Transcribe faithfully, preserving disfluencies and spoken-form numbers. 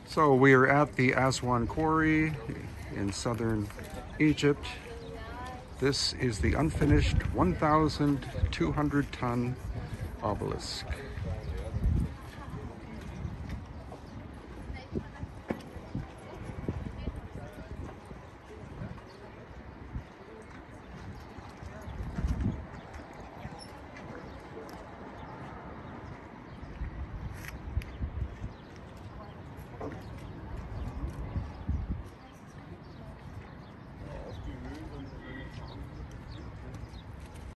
So we are at the Aswan quarry in southern Egypt. This is the unfinished one thousand two hundred ton obelisk.